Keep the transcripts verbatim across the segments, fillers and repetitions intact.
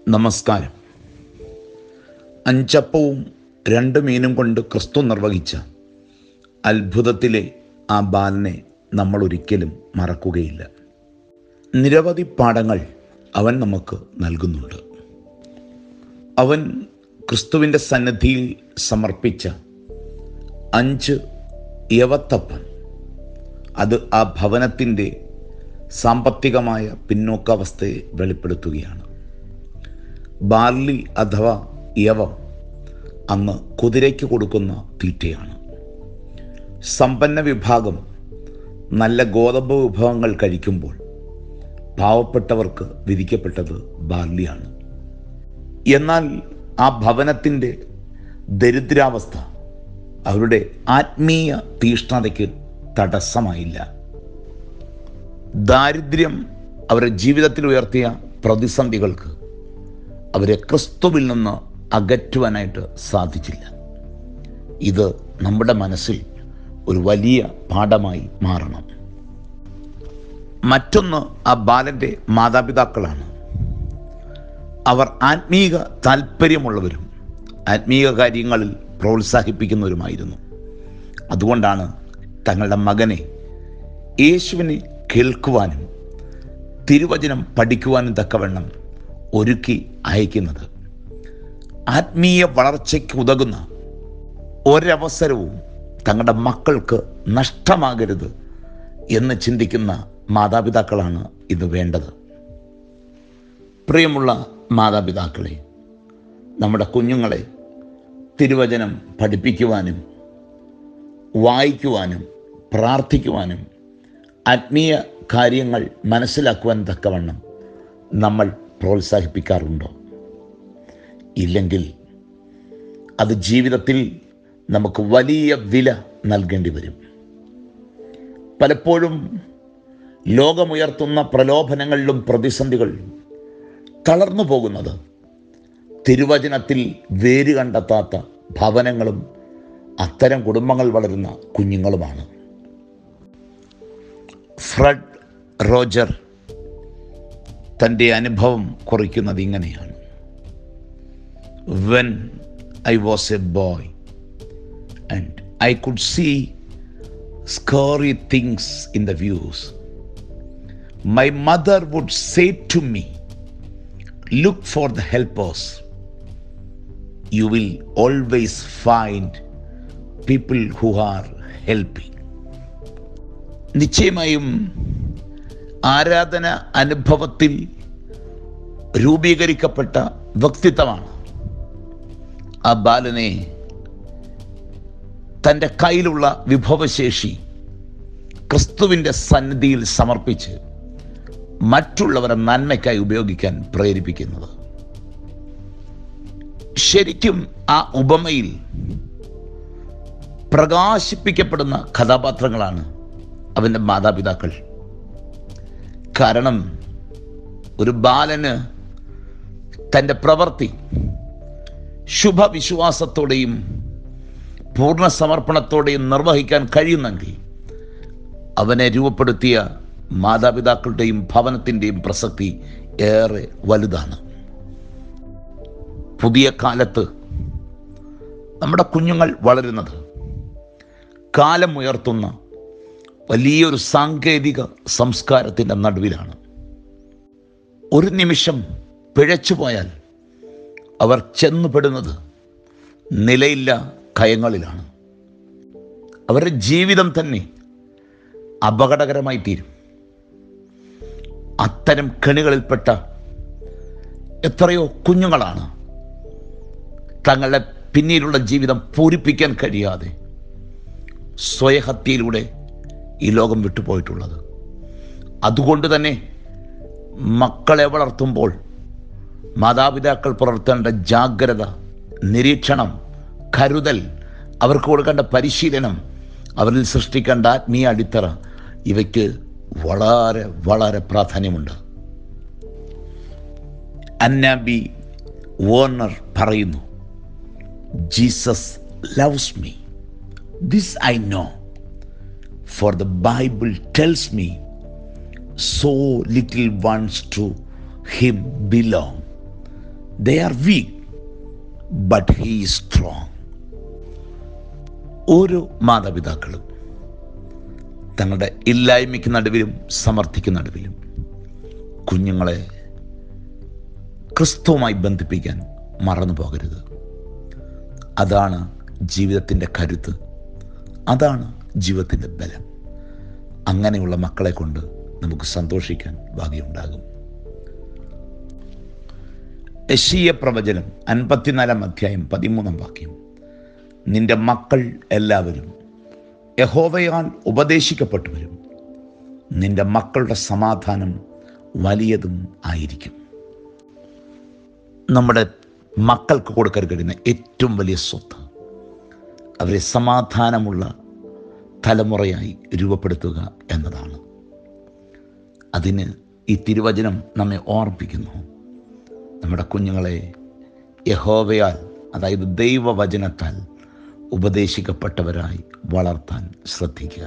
നമസ്കാരം. അഞ്ചപ്പവും രണ്ട് മീനും കൊണ്ട് ക്രിസ്തു നിർവഹിച്ച അത്ഭുതത്തിലെ ആ ബാലനെ നമ്മൾ ഒരിക്കലും മറക്കുകയില്ല. നിരവധി പാഠങ്ങൾ അവൻ നമുക്ക് നൽകുന്നുണ്ട്. അവൻ ക്രിസ്തുവിൻ്റെ സന്നിധിയിൽ സമർപ്പിച്ച അഞ്ച് യവത്തപ്പം, അത് ആ ഭവനത്തിൻ്റെ സാമ്പത്തികമായ പിന്നോക്കാവസ്ഥയെ വെളിപ്പെടുത്തുകയാണ്. ബാർലി അഥവാ യവം അന്ന് കുതിരയ്ക്ക് കൊടുക്കുന്ന തീറ്റയാണ്. സമ്പന്ന വിഭാഗം നല്ല ഗോതമ്പ് വിഭവങ്ങൾ കഴിക്കുമ്പോൾ പാവപ്പെട്ടവർക്ക് വിധിക്കപ്പെട്ടത് ബാർലിയാണ്. എന്നാൽ ആ ഭവനത്തിൻ്റെ ദരിദ്രാവസ്ഥ അവരുടെ ആത്മീയ തീഷ്ണതയ്ക്ക് തടസ്സമായില്ല. ദാരിദ്ര്യം അവരുടെ ജീവിതത്തിൽ ഉയർത്തിയ പ്രതിസന്ധികൾക്ക് അവരെ ക്രിസ്തുവിൽ നിന്ന് അകറ്റുവാനായിട്ട് സാധിച്ചില്ല. ഇത് നമ്മുടെ മനസ്സിൽ ഒരു വലിയ പാഠമായി മാറണം. മറ്റൊന്ന് ആ ബാലൻ്റെ മാതാപിതാക്കളാണ്. അവർ ആത്മീക താല്പര്യമുള്ളവരും ആത്മീക കാര്യങ്ങളിൽ പ്രോത്സാഹിപ്പിക്കുന്നവരുമായിരുന്നു. അതുകൊണ്ടാണ് തങ്ങളുടെ മകനെ യേശുവിനെ കേൾക്കുവാനും തിരുവചനം പഠിക്കുവാനും തക്കവണ്ണം ഒരുക്കി അയക്കുന്നത്. ആത്മീയ വളർച്ചയ്ക്ക് ഉതകുന്ന ഒരവസരവും തങ്ങളുടെ മക്കൾക്ക് നഷ്ടമാകരുത് എന്ന് ചിന്തിക്കുന്ന മാതാപിതാക്കളാണ് ഇത് വേണ്ടത്. പ്രിയമുള്ള മാതാപിതാക്കളെ, നമ്മുടെ കുഞ്ഞുങ്ങളെ തിരുവചനം പഠിപ്പിക്കുവാനും വായിക്കുവാനും പ്രാർത്ഥിക്കുവാനും ആത്മീയ കാര്യങ്ങൾ മനസ്സിലാക്കുവാൻ തക്കവണ്ണം നമ്മൾ പ്രോത്സാഹിപ്പിക്കാറുണ്ടോ? ഇല്ലെങ്കിൽ അത് ജീവിതത്തിൽ നമുക്ക് വലിയ വില നൽകേണ്ടി വരും. പലപ്പോഴും ലോകമുയർത്തുന്ന പ്രലോഭനങ്ങളിലും പ്രതിസന്ധികളിലും തളർന്നു പോകുന്നത് തിരുവചനത്തിൽ വേര് കണ്ടെത്താത്ത ഭവനങ്ങളും അത്തരം കുടുംബങ്ങൾ വളരുന്ന കുഞ്ഞുങ്ങളുമാണ്. ഫ്രെഡ് റോജർ തൻ്റെ അനുഭവം കുറിക്കുന്നത് ഇങ്ങനെയാണ്. When I was a boy and I could see scary things in the views, my mother would say to me, look for the helpers. You will always find people who are helping. നിശ്ചയമായും ആരാധന അനുഭവത്തിൽ രൂപീകരിക്കപ്പെട്ട വ്യക്തിത്വമാണ് ആ ബാലനെ തൻ്റെ കയ്യിലുള്ള വിഭവശേഷി ക്രിസ്തുവിൻ്റെ സന്നിധിയിൽ സമർപ്പിച്ച് മറ്റുള്ളവരെ നന്മയ്ക്കായി ഉപയോഗിക്കാൻ പ്രേരിപ്പിക്കുന്നത്. ശരിക്കും ആ ഉപമയിൽ പ്രകാശിപ്പിക്കപ്പെടുന്ന കഥാപാത്രങ്ങളാണ് അവൻ്റെ മാതാപിതാക്കൾ. കാരണം ഒരു ബാലന് തൻ്റെ പ്രവൃത്തി ശുഭവിശ്വാസത്തോടെയും പൂർണ്ണ സമർപ്പണത്തോടെയും നിർവഹിക്കാൻ കഴിയുന്നെങ്കിൽ അവനെ രൂപപ്പെടുത്തിയ മാതാപിതാക്കളുടെയും ഭവനത്തിൻ്റെയും പ്രസക്തി ഏറെ വലുതാണ്. പുതിയ കാലത്ത് നമ്മുടെ കുഞ്ഞുങ്ങൾ വളരുന്നത് കാലം ഉയർത്തുന്ന വലിയൊരു സാങ്കേതിക സംസ്കാരത്തിൻ്റെ നടുവിലാണ്. ഒരു നിമിഷം പിഴച്ചുപോയാൽ അവർ ചെന്നുപെടുന്നത് നിലയില്ല കയങ്ങളിലാണ്. അവരുടെ ജീവിതം തന്നെ അപകടകരമായി തീരും. അത്തരം കെണികളിൽപ്പെട്ട എത്രയോ കുഞ്ഞുങ്ങളാണ് തങ്ങളുടെ പിന്നീടുള്ള ജീവിതം പൂരിപ്പിക്കാൻ കഴിയാതെ സ്വയഹത്യയിലൂടെ ഈ ലോകം വിട്ടുപോയിട്ടുള്ളത്. അതുകൊണ്ട് തന്നെ മക്കളെ വളർത്തുമ്പോൾ മാതാപിതാക്കൾ പുലർത്തേണ്ട ജാഗ്രത, നിരീക്ഷണം, കരുതൽ, അവർക്ക് കൊടുക്കേണ്ട പരിശീലനം, അവരിൽ സൃഷ്ടിക്കേണ്ട ആത്മീയ അടിത്തറ, ഇവയ്ക്ക് വളരെ വളരെ പ്രാധാന്യമുണ്ട്. അന്നാബി വോർണർ പറയുന്നു, Jesus loves me, this I know, for the Bible tells me so little ones to him belong. They are weak, but he is strong. ഓരോ മാതാപിതാക്കളും തങ്ങളുടെ ഇല്ലായ്മയ്ക്ക് നടുവിലും സമർത്ഥിക്ക് നടുവിലും കുഞ്ഞുങ്ങളെ ക്രിസ്തുവുമായി ബന്ധിപ്പിക്കാൻ മറന്നു പോകരുത്. അതാണ് ജീവിതത്തിൻ്റെ കരുത്ത്, അതാണ് ജീവിതത്തിൻ്റെ ബലം. അങ്ങനെയുള്ള മക്കളെ കൊണ്ട് നമുക്ക് സന്തോഷിക്കാൻ ഭാഗ്യമുണ്ടാകും. യെശയ്യാ പ്രവചനം അൻപത്തിനാലാം അധ്യായം പതിമൂന്നാം വാക്യം: നിന്റെ മക്കൾ എല്ലാവരും യഹോവയാൽ ഉപദേശിക്കപ്പെട്ടവരും നിന്റെ മക്കളുടെ സമാധാനം വലിയതും ആയിരിക്കും. നമ്മുടെ മക്കൾക്ക് കൊടുക്കാൻ കഴിയുന്ന ഏറ്റവും വലിയ സ്വത്ത് അവരെ സമാധാനമുള്ള തലമുറയായി രൂപപ്പെടുത്തുക എന്നതാണ്. അതിന് ഈ തിരുവചനം നമ്മെ ഓർമ്മിപ്പിക്കുന്നു. നമ്മുടെ കുഞ്ഞുങ്ങളെ യഹോവയാൽ, അതായത് ദൈവവചനത്താൽ ഉപദേശിക്കപ്പെട്ടവരായി വളർത്താൻ ശ്രദ്ധിക്കുക.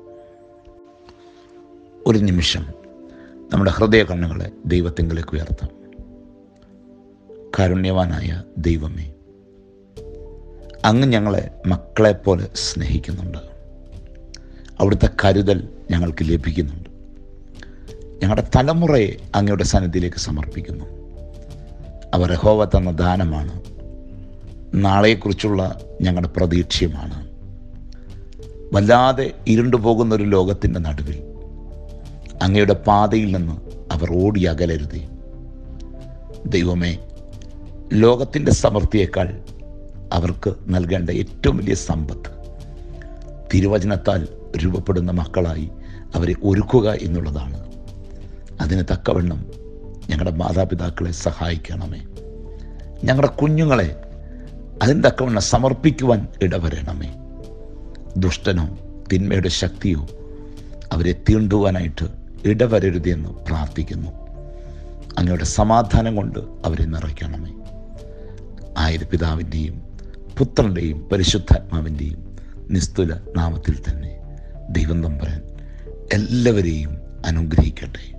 ഒരു നിമിഷം നമ്മുടെ ഹൃദയ കണ്ണുകളെ ദൈവത്തിങ്കിലേക്ക് ഉയർത്താം. കാരുണ്യവാനായ ദൈവമേ, അങ്ങ് ഞങ്ങളെ മക്കളെപ്പോലെ സ്നേഹിക്കുന്നുണ്ട്. അവിടുത്തെ കരുതൽ ഞങ്ങൾക്ക് ലഭിക്കുന്നുണ്ട്. ഞങ്ങളുടെ തലമുറയെ അങ്ങയുടെ സന്നിധിയിലേക്ക് സമർപ്പിക്കുന്നു. അവർ യഹോവ തന്ന ദാനമാണ്. നാളെക്കുറിച്ചുള്ള ഞങ്ങളുടെ പ്രതീക്ഷയുമാണ്. വല്ലാതെ ഇരുണ്ടു പോകുന്നൊരു ലോകത്തിൻ്റെ നടുവിൽ അങ്ങയുടെ പാതയിൽ നിന്ന് അവർ ഓടി അകലരുതേ. ദൈവമേ, ലോകത്തിൻ്റെ സമൃദ്ധിയേക്കാൾ അവർക്ക് നൽകേണ്ട ഏറ്റവും വലിയ സമ്പത്ത് തിരുവചനത്താൽ രൂപപ്പെടുന്ന മക്കളായി അവരെ ഒരുക്കുക എന്നുള്ളതാണ്. അതിന് തക്കവണ്ണം ഞങ്ങളുടെ മാതാപിതാക്കളെ സഹായിക്കണമേ. ഞങ്ങളുടെ കുഞ്ഞുങ്ങളെ അതിന് തക്കവണ്ണം സമർപ്പിക്കുവാൻ ഇടവരണമേ. ദുഷ്ടനോ തിന്മയുടെ ശക്തിയോ അവരെ തീണ്ടുവാനായിട്ട് ഇടവരരുതെന്ന് പ്രാർത്ഥിക്കുന്നു. അങ്ങയുടെ സമാധാനം കൊണ്ട് അവരെ നിറയ്ക്കണമേ. ആയത് പിതാവിൻ്റെയും പുത്രൻ്റെയും പരിശുദ്ധാത്മാവിൻ്റെയും നിസ്തുല നാമത്തിൽ തന്നെ ദൈവം തമ്പുരാൻ എല്ലാവരെയും അനുഗ്രഹിക്കട്ടെ.